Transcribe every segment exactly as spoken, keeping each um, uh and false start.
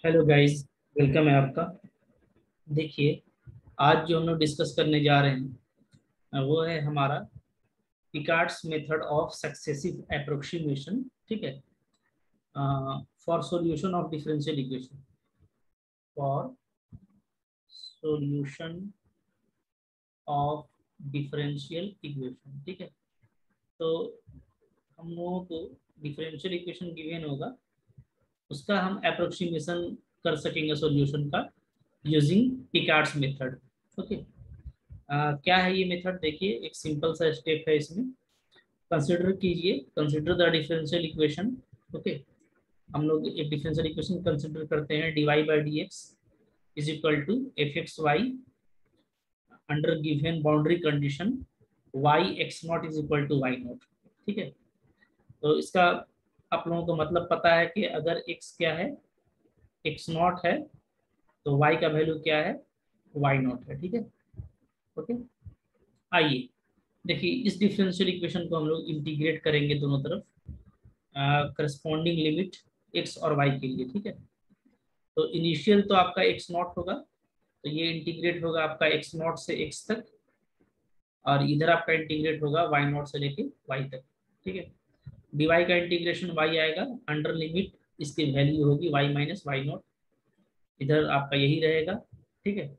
Hello guys, welcome है आपका। देखिए, आज जो हम लोग डिस्कस करने जा रहे हैं वो है हमारा Picard's method of successive approximation. ठीक है, for solution of differential equation. For solution of differential equation. ठीक है, तो हम लोगों को डिफरेंशियल इक्वेशन गिवन होगा, उसका हम अप्रोक्सीमेशन कर सकेंगे सॉल्यूशन का using Picard's method. Okay, Uh, क्या है ये मेथड? देखिए, एक सिंपल सा स्टेप है इसमें। कंसिडर कीजिए, consider the differential equation. Okay, हम लोग एक डिफरेंशियल इक्वेशन कंसिडर करते हैं, d y by d x is equal to f x y under given boundary condition y x not is equal to y not. ठीक है, तो इसका आप लोगों को मतलब पता है कि अगर एक्स क्या है, एक्स नॉट है, तो वाई का वैल्यू क्या है, वाई नॉट है। ठीक है, ओके। आइए देखिए, इस डिफरेंशियल इक्वेशन को हम लोग इंटीग्रेट करेंगे दोनों तरफ, करस्पॉन्डिंग लिमिट एक्स और वाई के लिए। ठीक है, तो इनिशियल तो आपका एक्स नॉट होगा, तो ये इंटीग्रेट होगा आपका एक्स नॉट से एक्स तक, और इधर आपका इंटीग्रेट होगा वाई नॉट से लेके वाई तक। ठीक है, डीवाई का इंटीग्रेशन वाई आएगा, अंडर लिमिट इसकी वैल्यू होगी वाई माइनस वाई नॉट, इधर आपका यही रहेगा। ठीक है,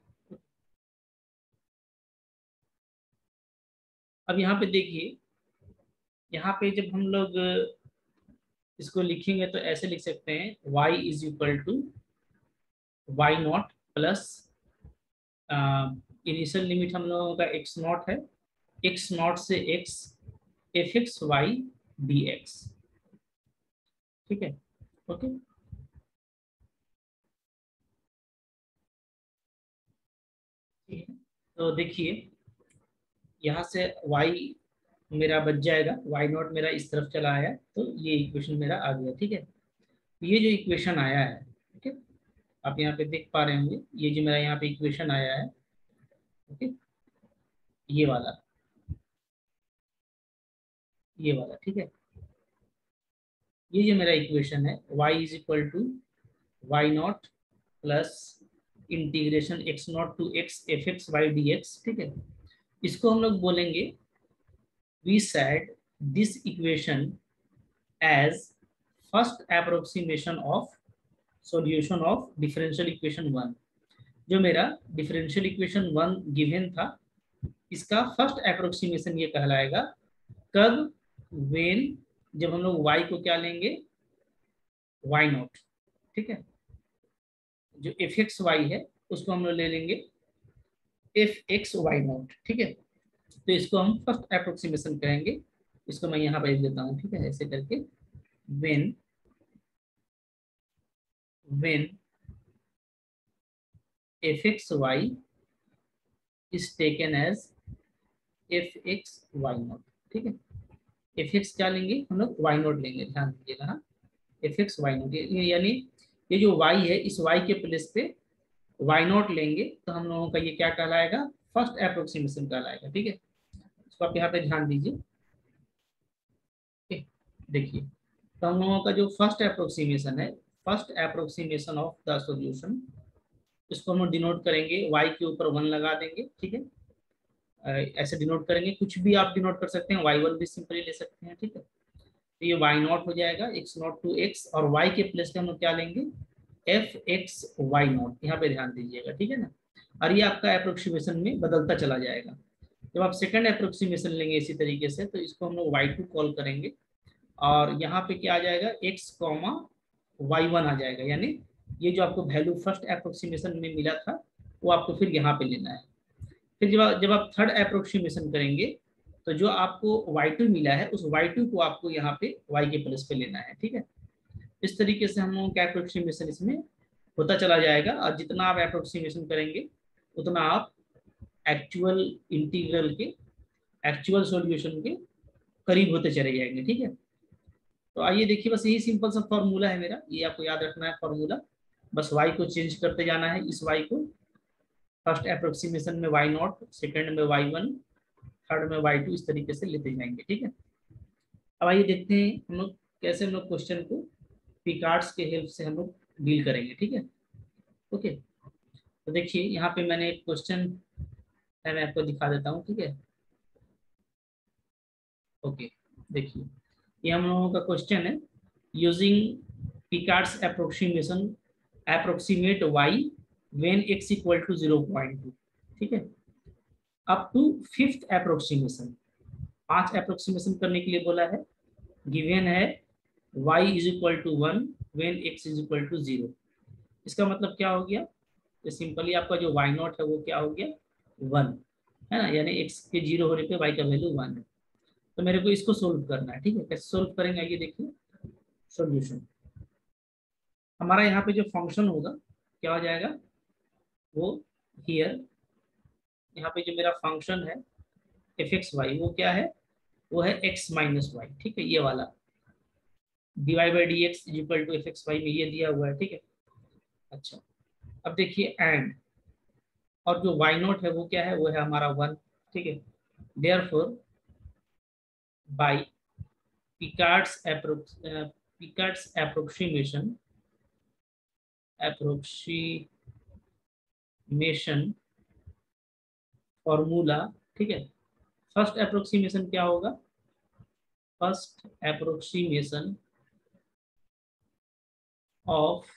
अब यहाँ पे देखिए, यहाँ पे जब हम लोग इसको लिखेंगे तो ऐसे लिख सकते हैं, y is equal to y not plus initial limit हम लोगों का एक्स नॉट है, एक्स नॉट से x f x y d x. ठीक है, ओके। तो देखिए, यहाँ से y मेरा बच जाएगा, वाई नॉट मेरा इस तरफ चला आया, तो ये इक्वेशन मेरा आ गया। ठीक है, ये जो इक्वेशन आया है, ठीक है, आप यहाँ पे देख पा रहे होंगे, ये जो मेरा यहाँ पे इक्वेशन आया है, ओके, ये वाला, ये वाला। ठीक है, ये जो मेरा इक्वेशन है, y is equal to y not plus integration x not to x f x y d x. ठीक है, इसको हम लोग बोलेंगे, we said this equation as first approximation of solution of differential equation one. जो मेरा differential equation one given था, इसका फर्स्ट अप्रोक्सीमेशन ये कहलाएगा। कब? वेन, जब हम लोग y को क्या लेंगे, वाई नॉट। ठीक है, जो एफ एक्स वाई है उसको हम लोग ले लेंगे एफ एक्स वाई नॉट। ठीक है, तो इसको हम फर्स्ट अप्रोक्सीमेशन कहेंगे। इसको मैं यहाँ पर देता हूँ, ठीक है, ऐसे करके, when when f x y is taken as f x y not. ठीक है, एफ एक्स क्या लेंगे हम लोग, वाई नॉट लेंगे, ध्यान दीजिएगा। हाँ, एफ एक्स वाई नॉट, यानी ये जो y है, इस y के प्लेस पे वाई नॉट लेंगे, तो हम लोगों का ये क्या कहलाएगा, फर्स्ट अप्रोक्सीमेशन कहलाएगा। ठीक है, इसको आप यहाँ पे ध्यान दीजिए। देखिए, तो हम लोगों का जो फर्स्ट अप्रोक्सीमेशन है, first approximation of the solution, इसको हम डिनोट करेंगे, y के ऊपर वन लगा देंगे। ठीक है, ऐसे डिनोट करेंगे, कुछ भी आप डिनोट कर सकते हैं, वाई वन भी सिंपली ले सकते हैं। ठीक है, तो ये वाई नॉट हो जाएगा, एक्स नॉट टू एक्स, और वाई के प्लेस पे हम लोग क्या लेंगे, एफ एक्स वाई नॉट। यहाँ पे ध्यान दीजिएगा, ठीक है ना, और ये आपका अप्रोक्सीमेशन में बदलता चला जाएगा। जब आप सेकंड अप्रोक्सीमेशन लेंगे इसी तरीके से, तो इसको हम लोग वाई टू कॉल करेंगे, और यहाँ पे क्या आ जाएगा, एक्स कॉमा वाई वन आ जाएगा, यानी ये जो आपको वैल्यू फर्स्ट अप्रोक्सीमेशन में मिला था, वो आपको फिर यहाँ पे लेना है। फिर जब आप जब आप थर्ड अप्रोक्सीमेशन करेंगे, तो जो आपको वाई टू मिला है, उस वाई टू को आपको यहाँ पे y के प्लस पे लेना है। ठीक है, इस तरीके से हम लोगों का अप्रोक्सीमेशन इसमें होता चला जाएगा, और जितना आप अप्रोक्सीमेशन करेंगे उतना आप एक्चुअल इंटीग्रल के, एक्चुअल सॉल्यूशन के करीब होते चले जाएंगे। ठीक है, तो आइए देखिए, बस यही सिंपल सा फॉर्मूला है मेरा, ये आपको याद रखना है फॉर्मूला। बस y को चेंज करते जाना है, इस y को फर्स्ट अप्रोक्सीमेशन में वाई नॉट, सेकंड में वाई वन, थर्ड में वाई टू, इस तरीके से लेते जाएंगे। ठीक है, अब आइए देखते हैं हम लोग कैसे हम लोग क्वेश्चन को पिकार्ड्स के हेल्प से हम लोग डील करेंगे, ठीक है। ओके, तो देखिए यहाँ पे मैंने एक क्वेश्चन है, मैं आपको दिखा देता हूँ, ठीक है। ओके, देखिए ये हम लोगों का क्वेश्चन है, using Picard's approximation approximate y when x equal to zero point two, ठीक है, अप टू फिफ्थ अप्रोक्सीमेशन। पांच अप्रोक्सीमेशन करने के लिए बोला है। गिवन है y is equal to one when x is equal to zero. इसका मतलब क्या हो गया, तो सिंपली आपका जो y नॉट है वो क्या हो गया, वन है ना, यानी x के जीरो होने पे y का वैल्यू वन है। तो मेरे को इसको सोल्व करना है, ठीक है। कैसे सोल्व करेंगे, ये देखिए सॉल्यूशन। हमारा यहाँ पे जो फंक्शन होगा क्या हो जाएगा, वो हियर यहाँ पे जो मेरा फंक्शन है एफ एक्स वाई, वो क्या है, वो है x माइनस वाई, ठीक है, ये वाला d y by d x is equal to f x y में ये दिया हुआ है, ठीक है। अच्छा, अब देखिए एंड, और जो वाई नॉट है वो क्या है, वो है हमारा वन, ठीक है। Therefore by Picard's approx Picard's approximation approximation formula, ठीक है। फर्स्ट अप्रोक्सीमेशन क्या होगा, first approximation of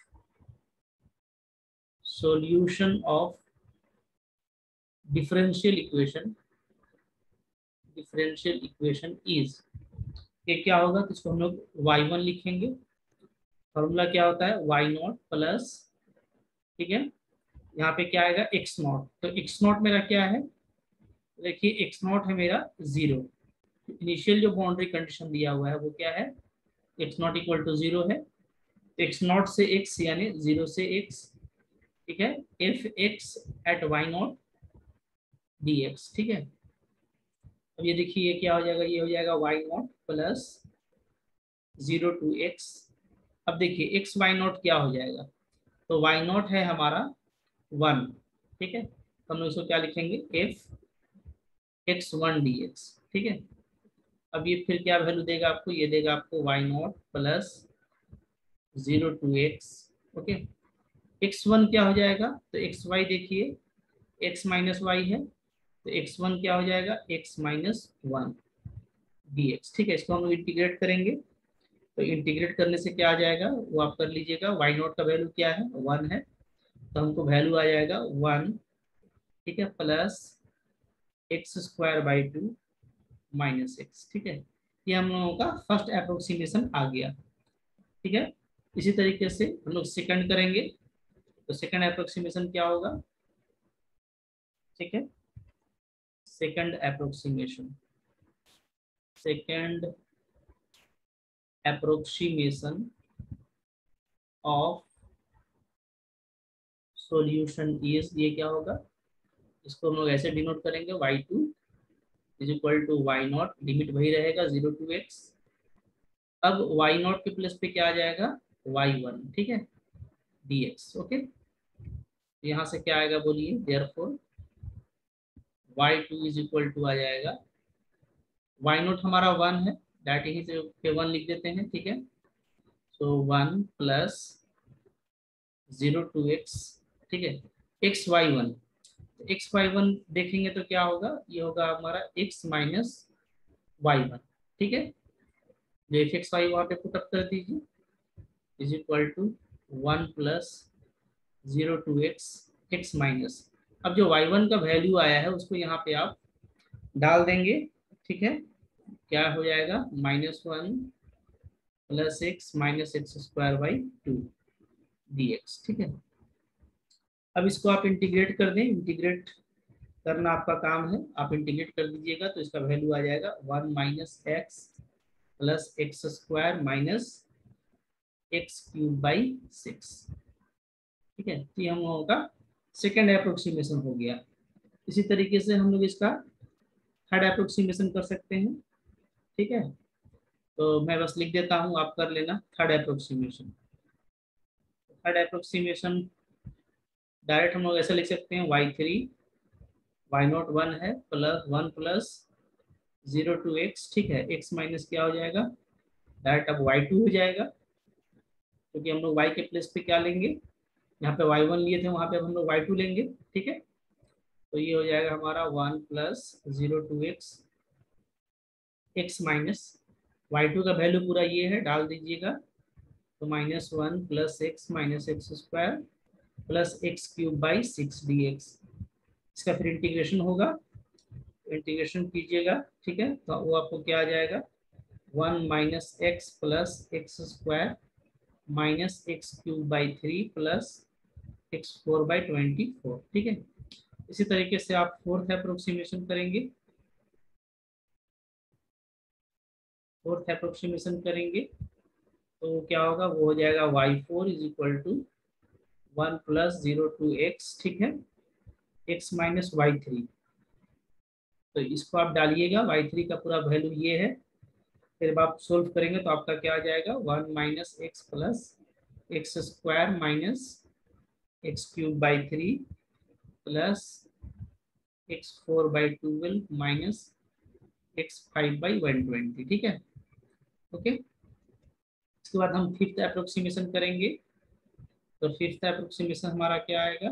solution of differential equation differential equation is, ये क्या होगा, तो इसको हम लोग वाई वन लिखेंगे। फॉर्मूला क्या होता है, वाई नॉट प्लस, ठीक है, यहाँ पे क्या आएगा एक्स नॉट। तो एक्स नॉट मेरा क्या है, देखिए एक्स नॉट है मेरा जीरो। इनिशियल जो बाउंड्री कंडीशन दिया हुआ है वो क्या है, x naught equal to zero है। तो एक्स नॉट से एक्स यानी जीरो से एक्स, ठीक है, f x at y naught d x, ठीक है। अब ये देखिए ये क्या हो जाएगा, ये हो जाएगा y not plus zero to x. अब देखिए एक्स वाई नॉट क्या हो जाएगा, तो वाई नॉट है हमारा वन, ठीक है, तो हम लोग इसको क्या लिखेंगे, f x one d x, ठीक है। अब ये फिर क्या वैल्यू देगा आपको, ये देगा आपको y not plus zero to x, okay. X one क्या हो जाएगा, तो एक्स वाई देखिए एक्स माइनस वाई है, तो एक्स वन क्या हो जाएगा, x minus one d x, ठीक है। इसको हम लोग इंटीग्रेट करेंगे, तो इंटीग्रेट करने से क्या आ जाएगा, वो आप कर लीजिएगा। वाई नॉट का वैल्यू क्या है, वन है, तो हमको वैल्यू आ जाएगा वन, ठीक है, plus x square by two minus x, ठीक है। ये हम लोगों का फर्स्ट अप्रोक्सीमेशन आ गया, ठीक है। इसी तरीके से हम लोग सेकंड करेंगे, तो सेकंड अप्रोक्सीमेशन क्या होगा, ठीक है, second approximation second approximation of solution is, ये क्या होगा, इसको हम लोग ऐसे डिनोट करेंगे, y two is equal to y naught, limit वही रहेगा जीरो टू एक्स। अब वाई नॉट के प्लस पे क्या आ जाएगा, वाई वन, ठीक है, डी एक्स, ओके। यहाँ से क्या आएगा बोलिए, therefore y two is equal to आ जाएगा, वाई नॉट हमारा वन है, दैट ही पे वन लिख देते हैं, ठीक है। So one plus zero to x, ठीक है, x y one, x y one देखेंगे तो क्या होगा, ये होगा हमारा एक्स माइनस वाई वन, ठीक है। जो एफ एक्स वाई वहाँ पे पुटअप कर दीजिए, is equal to one plus zero to x x minus, अब जो वाई वन का वैल्यू आया है उसको यहाँ पे आप डाल देंगे, ठीक है। क्या हो जाएगा, minus one plus x minus x square by two d x, ठीक है। अब इसको आप इंटीग्रेट कर दें, इंटीग्रेट करना आपका काम है, आप इंटीग्रेट कर दीजिएगा, तो इसका वैल्यू आ जाएगा one minus x plus x square minus x cube by six, ठीक है। तो ये हम लोगों का सेकेंड अप्रोक्सीमेशन हो गया। इसी तरीके से हम लोग इसका थर्ड अप्रोक्सीमेशन कर सकते हैं, ठीक है। तो मैं बस लिख देता हूँ, आप कर लेना third approximation. Third approximation direct हम लोग ऐसे लिख सकते हैं, y three y naught one है plus one plus zero to x, ठीक है, एक्स माइनस क्या हो जाएगा, डायरेक्ट अब वाई टू हो जाएगा, क्योंकि हम लोग वाई के प्लेस पे क्या लेंगे, यहाँ पे वाई वन लिए थे, वहाँ पे हम लोग वाई टू लेंगे। ठीक है, तो ये हो जाएगा हमारा one plus zero to x x minus y two का वैल्यू पूरा ये है, डाल दीजिएगा। तो minus one plus x minus x square plus x cube by six d x. इसका फिर इंटीग्रेशन होगा, इंटीग्रेशन कीजिएगा। ठीक है, तो वो आपको क्या आ जाएगा, one minus x plus x square minus x cube by three plus x four by twenty four. ठीक है, इसी तरीके से आप फोर्थ अप्रोक्सीमेशन करेंगे, फोर्थ अप्रोक्सीमेशन करेंगे तो क्या होगा, वो हो जाएगा y four is equal to one plus zero to x, ठीक है, एक्स माइनस वाई थ्री। तो इसको आप डालिएगा, वाई थ्री का पूरा वैल्यू ये है। फिर जब आप सोल्व करेंगे तो आपका क्या आ जाएगा, one minus x plus x square minus x cube by three plus x four by twelve minus x five by one twenty. ठीक है, ओके। इसके बाद हम फिफ्थ अप्रोक्सीमेशन करेंगे। तो फिफ्थ अप्रोक्सीमेशन हमारा क्या आएगा,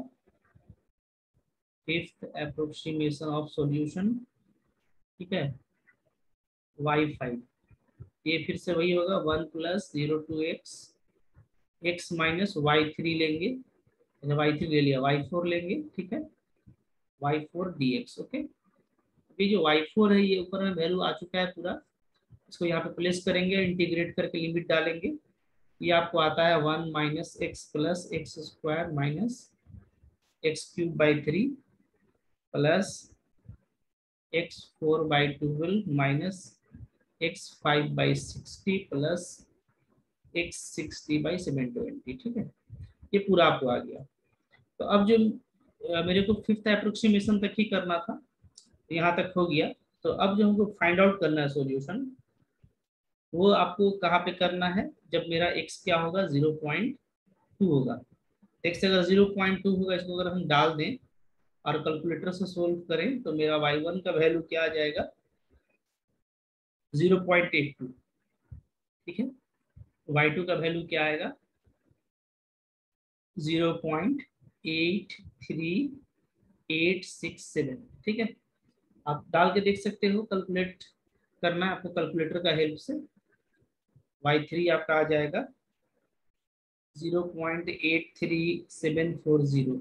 फिफ्थ अप्रोक्सीमेशन ऑफ सॉल्यूशन, ठीक है, वाई फाइव। ये फिर से वही होगा, one plus zero to x x minus y three लेंगे, वाई थ्री ले लिया, वाई फोर लेंगे। ठीक है, y four d x. Okay, अभी जो वाई फोर है ये ऊपर में वैल्यू आ चुका है पूरा, इसको यहाँ पे प्लेस करेंगे, इंटीग्रेट करके लिमिट डालेंगे। ये आपको आता है one minus x plus x square minus x cube by three plus x four by twelve minus x five by sixty plus x sixty by seven twenty. ठीक है, ये पूरा आपको आ गया। तो अब जो अ, मेरे को फिफ्थ अप्रोक्सीमेशन तक ही करना था, यहाँ तक हो गया। तो अब जो हमको फाइंड आउट करना है सॉल्यूशन, वो आपको कहाँ पे करना है, जब मेरा x क्या होगा, जीरो पॉइंट टू होगा। x अगर जीरो पॉइंट टू होगा, इसको अगर हम डाल दें और कैलकुलेटर से सोल्व करें तो मेरा वाई वन का वैल्यू क्या आ जाएगा, जीरो पॉइंट एट टू। ठीक है, वाई टू का वैल्यू क्या आएगा, zero point eight three eight six seven. ठीक है, आप डाल के देख सकते हो, कैलकुलेट करना है आपको कैलकुलेटर का हेल्प से। वाई थ्री आपका आ जाएगा zero point eight three seven four zero,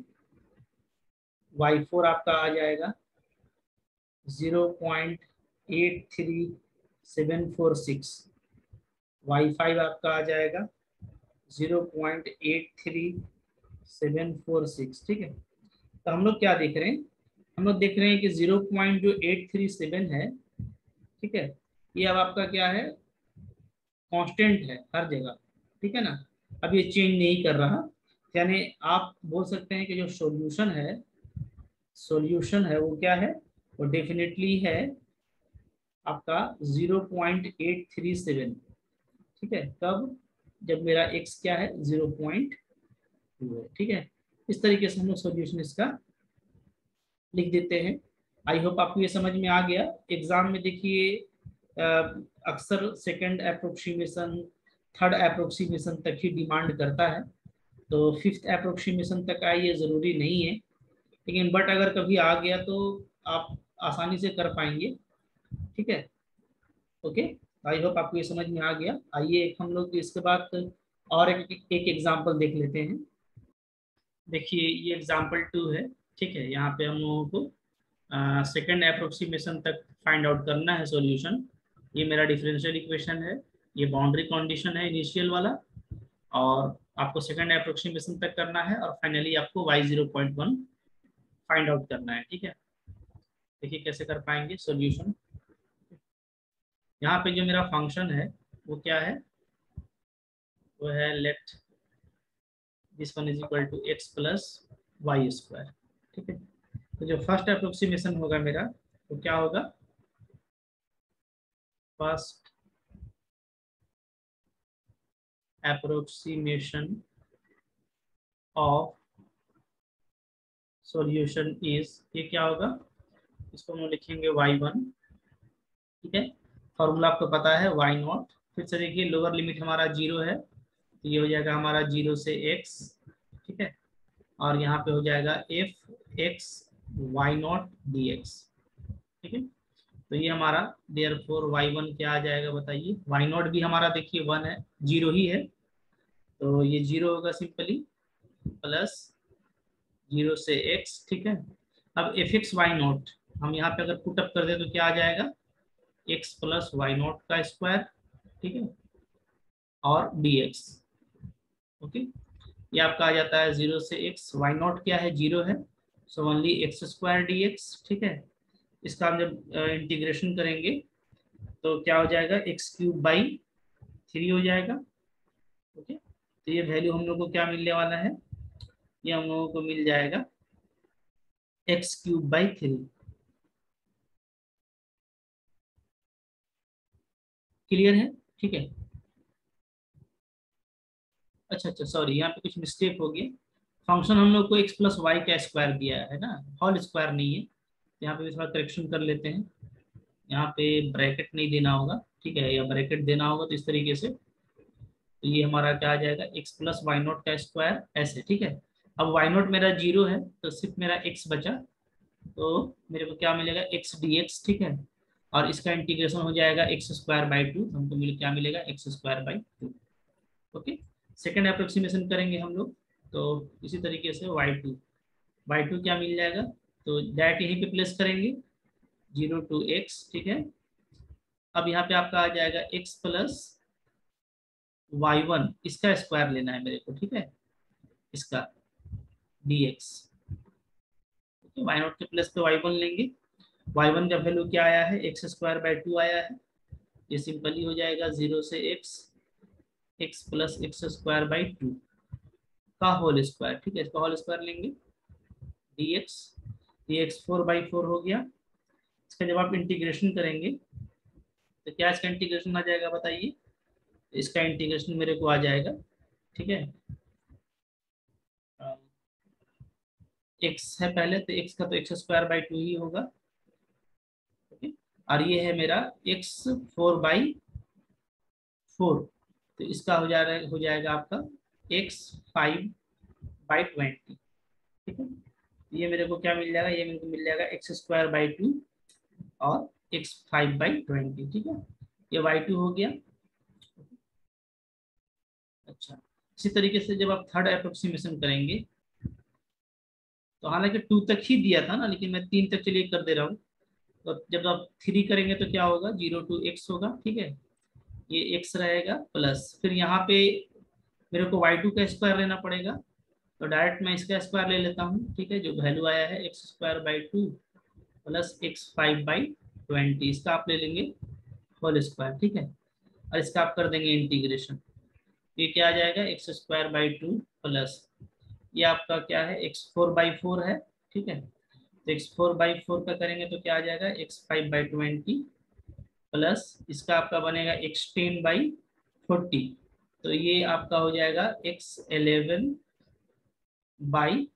y four आपका आ जाएगा zero point eight three seven four six, y five आपका आ जाएगा zero point eight three seven four six. ठीक है, तो हम लोग क्या देख रहे हैं, हम लोग देख रहे हैं कि जीरो पॉइंट जो एट थ्री सेवन है, ठीक है, ये अब आपका क्या है, कांस्टेंट है हर जगह। ठीक है ना, अब ये चेंज नहीं कर रहा। यानी आप बोल सकते हैं कि जो सॉल्यूशन है, सॉल्यूशन है वो क्या है, वो डेफिनेटली है आपका zero point eight three seven. ठीक है, कब, जब मेरा x क्या है, जीरो पॉइंट टू है। ठीक है, इस तरीके से हम लोग सॉल्यूशन इसका लिख देते हैं। आई होप आपको ये समझ में आ गया। एग्जाम में देखिए अक्सर सेकंड अप्रोक्सीमेशन, थर्ड अप्रोक्सीमेशन तक ही डिमांड करता है, तो फिफ्थ अप्रोक्सीमेशन तक आए ये ज़रूरी नहीं है, लेकिन बट अगर कभी आ गया तो आप आसानी से कर पाएंगे। ठीक है, ओके, आई होप आपको ये समझ में आ गया। आइए हम लोग इसके बाद और एक एक एग्जाम्पल देख लेते हैं। देखिए ये एग्जाम्पल टू है। ठीक है, यहाँ पे हम लोगों को सेकंड अप्रोक्सीमेशन तक फाइंड आउट करना है सॉल्यूशन। ये मेरा डिफरेंशियल इक्वेशन है, ये बाउंड्री कंडीशन है इनिशियल वाला, और आपको सेकंड अप्रोक्सीमेशन तक करना है, और फाइनली आपको y zero point one find out करना है। ठीक है, देखिए कैसे कर पाएंगे सॉल्यूशन। यहाँ पे जो मेरा फंक्शन है वो क्या है, वो है let this one is equal to x plus y square. ठीक है, तो जो फर्स्ट अप्रोक्सीमेशन होगा मेरा वो क्या होगा, first approximation of solution is, ये क्या होगा, इसको हम लिखेंगे वाई वन। ठीक है, फॉर्मूला आपको पता है वाई नॉट। फिर से देखिए लोअर लिमिट हमारा जीरो है, तो ये हो जाएगा हमारा जीरो से एक्स, ठीक है, और यहाँ पे हो जाएगा f x y naught d x, ठीक है। तो ये हमारा देयर फोर वाई वन क्या आ जाएगा बताइए, वाई नॉट भी हमारा देखिए वन है, जीरो ही है, तो ये जीरो होगा सिंपली, प्लस जीरो से एक्स, ठीक है। अब एफ एक्स वाई नॉट हम यहाँ पे अगर पुटअप कर दे तो क्या आ जाएगा, एक्स प्लस वाई नॉट का स्क्वायर, ठीक है, और डी एक्स, ओके। ये आपका आ जाता है जीरो से एक्स, वाई नॉट क्या है, जीरो है, so only x square d x, ठीक है। इसका हम जब इंटीग्रेशन करेंगे तो क्या हो जाएगा, एक्स क्यूब बाई थ्री हो जाएगा, ओके। तो ये वैल्यू हम लोग को क्या मिलने वाला है, ये हम लोगों को मिल जाएगा x cube by three. Clear है, ठीक है। अच्छा अच्छा सॉरी, यहाँ पे कुछ मिस्टेक हो गया, फंक्शन हम लोग को एक्स प्लस वाई का स्क्वायर दिया है ना, होल स्क्वायर नहीं है। यहाँ पे भी थोड़ा करेक्शन कर लेते हैं, यहाँ पे ब्रैकेट नहीं देना होगा, ठीक है, या ब्रैकेट देना होगा तो इस तरीके से, तो ये हमारा क्या आ जाएगा, एक्स प्लस वाई नॉट का स्क्वायर ऐसे, ठीक है। अब वाई नॉट मेरा जीरो है तो सिर्फ मेरा एक्स बचा, तो मेरे को क्या मिलेगा, एक्स डी एक्स, ठीक है, और इसका इंटीग्रेशन हो जाएगा एक्स स्क्वायर बाई टू, हमको मिल क्या मिलेगा, x square by two, okay. Second approximation करेंगे हम लोग, तो इसी तरीके से वाई टू, वाई टू क्या मिल जाएगा, तो डायरेक्ट यहीं पे प्लेस करेंगे, जीरो टू एक्स, ठीक है। अब यहाँ पे आपका आ जाएगा एक्स प्लस वाई वन, इसका स्क्वायर लेना है मेरे को, ठीक है, इसका डी एक्स, वाई नॉट के प्लस पे वाई वन लेंगे, वाई वन का वैल्यू क्या आया है, एक्स स्क्वायर बाई टू आया है, ये सिंपली हो जाएगा जीरो से x, x plus x square by two का होल स्क्वायर, ठीक है, इसका होल स्क्वायर लेंगे, d x, d x four by four हो गया। इसका जब आप इंटीग्रेशन करेंगे तो क्या इसका इंटीग्रेशन आ जाएगा बताइए, इसका इंटीग्रेशन मेरे को आ जाएगा, ठीक है, एक्स है पहले तो एक्स का तो एक्स स्क्वायर बाई टू ही होगा, ओके, और ये है मेरा एक्स फोर बाई फोर, तो इसका हो जा रहा है, हो जाएगा आपका एक्स फाइव बाई ट्वेंटी, ठीक है। ये मेरे को क्या मिल जाएगा, ये मेरे को मिल जाएगा एक्स स्क्वायर बाई टू और एक्स फाइव बाई ट्वेंटी, ठीक है, ये वाई टू हो गया। अच्छा, इसी तरीके से जब आप थर्ड अप्रोक्सीमेशन करेंगे, तो हालांकि टू तक ही दिया था ना, लेकिन मैं तीन तक चलिए कर दे रहा हूँ, तो जब आप थ्री करेंगे तो क्या होगा, जीरो टू एक्स होगा, ठीक है, ये एक्स रहेगा, प्लस फिर यहाँ पे मेरे को वाई टू का स्क्वायर लेना पड़ेगा, तो डायरेक्ट मैं इसका स्क्वायर ले लेता हूँ, ठीक है, जो वैल्यू आया है x square by two plus x five by twenty, इसका आप ले लेंगे होल स्क्वायर, ठीक है, और इसका आप कर देंगे इंटीग्रेशन, ये क्या आ जाएगा, x square by two plus ये आपका क्या है, एक्स फोर बाई फोर है, ठीक है, तो एक्स फोर बाई फोर का करेंगे तो क्या आ जाएगा, x five by twenty plus इसका आपका बनेगा एक्स टेन बाई फोर्टी, तो ये आपका हो जाएगा एक्स इलेवन बाई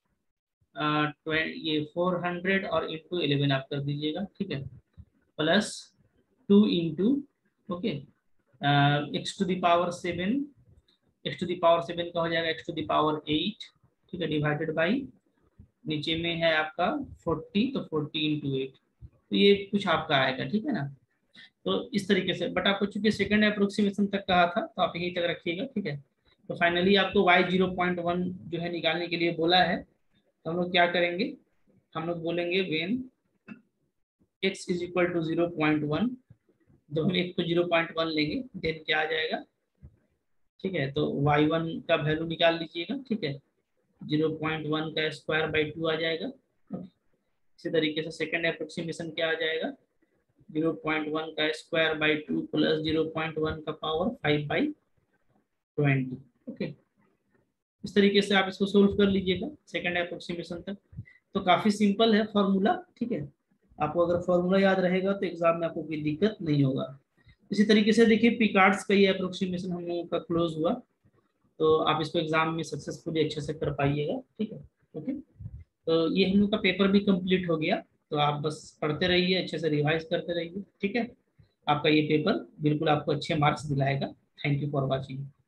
ये फोर हंड्रेड और इंटू इलेवन आप कर दीजिएगा, ठीक है, plus two into, okay, x to the power seven, x to the power seven का हो जाएगा एक्स टू दावर एट, ठीक है, डिवाइडेड बाई नीचे में है आपका फोर्टी, तो फोर्टी इंटू एट, तो ये कुछ आपका आएगा, ठीक है ना। तो इस तरीके से, बट आपको चूंकि सेकंड अप्रोक्सीमेशन तक कहा था तो आप यहीं तक रखिएगा, ठीक है। तो फाइनली आपको वाई जीरो पॉइंट वन जो है निकालने के लिए बोला है, तो हम लोग क्या करेंगे, हम लोग बोलेंगे when x is equal to zero point one, जब हम एक को जीरो पॉइंट वन लेंगे देन क्या आ जाएगा, ठीक है, तो वाई वन का वैल्यू निकाल लीजिएगा, ठीक है, जीरो पॉइंट वन का स्क्वायर बाई टू आ जाएगा, इसी तरीके से सेकंड अप्रोक्सीमेशन क्या आ जाएगा, जीरो पॉइंट वन का square by two plus zero point one का power five by twenty, okay. इस तरीके से आप इसको सोल्व कर लीजिएगा सेकंड अप्रोक्सीमेशन तक, तो काफी सिंपल है फॉर्मूला, ठीक है, आपको अगर फॉर्मूला याद रहेगा तो एग्जाम में आपको कोई दिक्कत नहीं होगा। इसी तरीके से देखिए पिकार्ड्स का ये अप्रोक्सीमेशन हम लोगों का क्लोज हुआ, तो आप इसको एग्जाम में सक्सेसफुली अच्छे से कर पाइएगा, ठीक है, ओके। तो ये हम लोग का पेपर भी कंप्लीट हो गया, तो आप बस पढ़ते रहिए, अच्छे से रिवाइज करते रहिए, ठीक है, आपका ये पेपर बिल्कुल आपको अच्छे मार्क्स दिलाएगा। Thank you for watching.